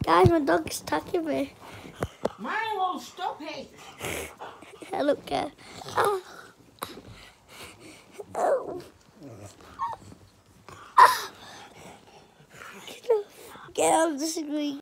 Guys, my dog's attacking me. Milo, stop it! I don't care. Oh. Oh. Get off the screen.